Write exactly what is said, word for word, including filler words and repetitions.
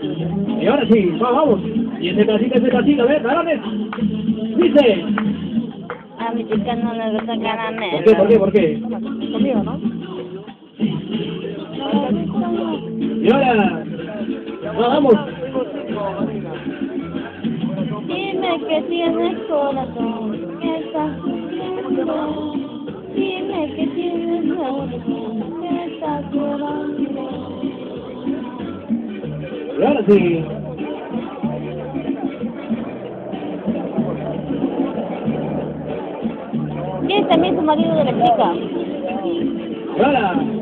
Y ahora sí, va, vamos. Y ese casito, ese casito, a ver, varones. Dice. A mi chica no le gusta caramelo. ¿Por qué, por qué, por qué? Conmigo, ¿no? Y ahora. Va, vamos. Dime que tienes corazón, que estás sufriendo. Dime que tienes corazón, que estás llorando. Y ahora sí. ¿Quién es también su marido de la chica? Y ahora.